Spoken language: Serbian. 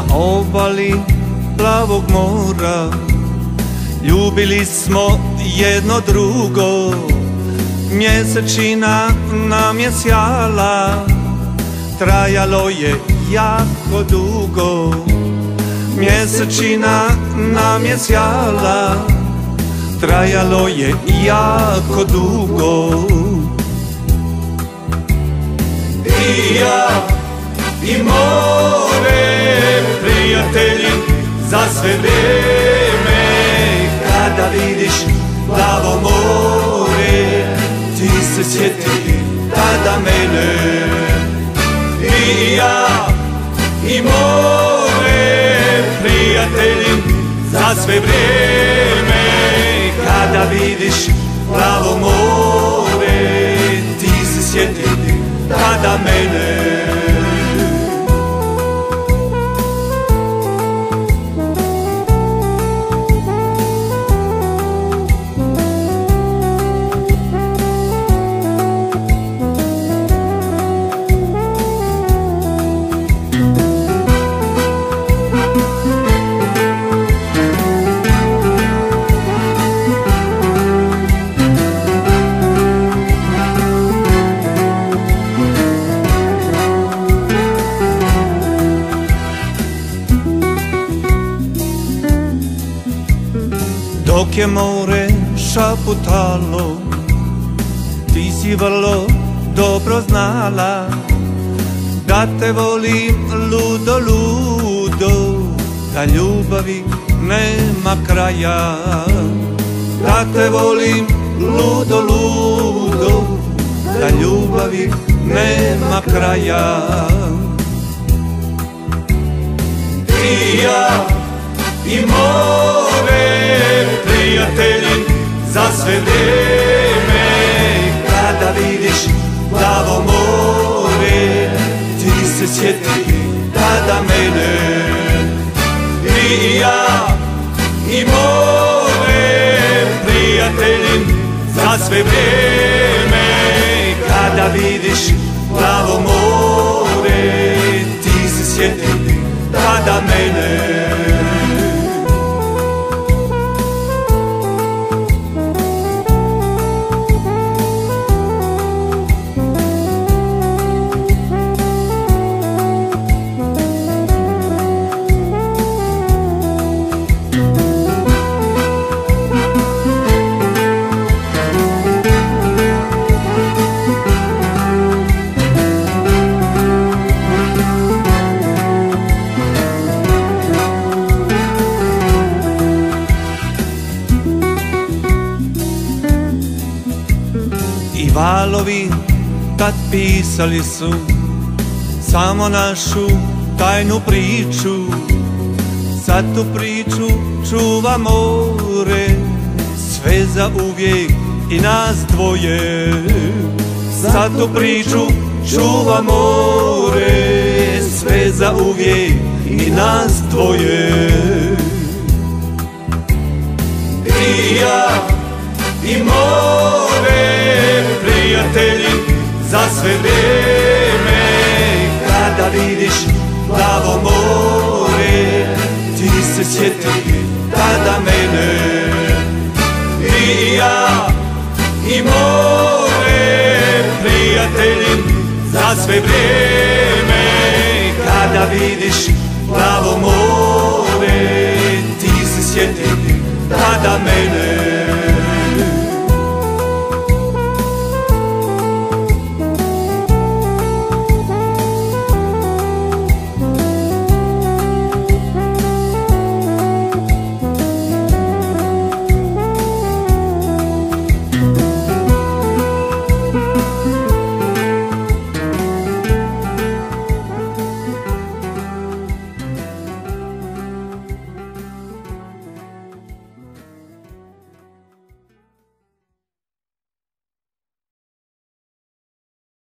obali plavog mora, ljubili smo jedno drugo. Mjesečina nam je sjala, trajalo je jako dugo. Mjesečina nam je sjala, trajalo je jako dugo. I ja i more, prijatelji, za sve vrijeme. Kada vidiš plavo more, ti se sjeti tada mene. I ja i more, prijatelji, za sve vrijeme. Kada vidiš plavo more, ti se sjeti tada mene. Dok je more šaputalo, ti si vrlo dobro znala da te volim ludo, ludo, da ljubavi nema kraja. Da te volim ludo, ludo, da ljubavi nema kraja. I ja i more, prijatelji, za sve vrijeme. Kada vidiš plavo more, ti se sjeti tada mene. I ja i more, prijatelji, za sve vrijeme. Kada vidiš plavo more, ti se sjeti tada mene. I valovi tad pisali su samo našu tajnu priču. Sad tu priču čuva more, sve za uvijek i nas dvoje. Sad tu priču čuva more, sve za uvijek i nas dvoje. I ja i more, prijatelji, za sve vrijeme. Kada vidiš plavo more, ti se sjeti tada mene. I ja i more, prijatelji, za sve vrijeme. Kada vidiš